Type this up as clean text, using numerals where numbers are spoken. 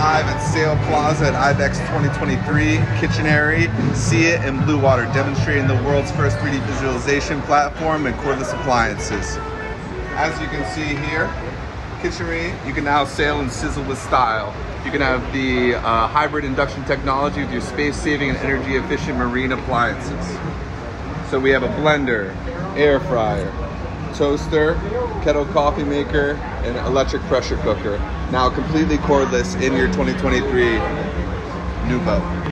live at Sail Plaza at IBEX 2023, Kitchenery, Sea It and Bluewater, demonstrating the world's first 3D visualization platform and cordless appliances. As you can see here, Kitchenery, you can now sail and sizzle with style. You can have the hybrid induction technology with your space-saving and energy-efficient marine appliances. So we have a blender, air fryer, toaster, kettle coffee maker, and electric pressure cooker. Now completely cordless in your 2023 new boat.